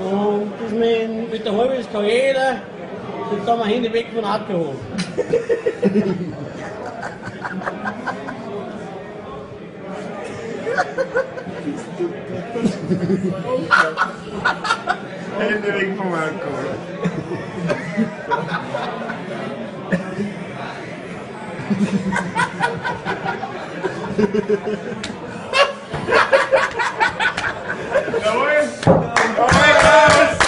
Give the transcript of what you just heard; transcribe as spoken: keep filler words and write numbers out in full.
Und das mit, mit der Halbe, das kann jeder. Jetzt haben wir Hände weg von Alkohol. Hände weg vom Alkohol. Jawohl! Jawohl, raus!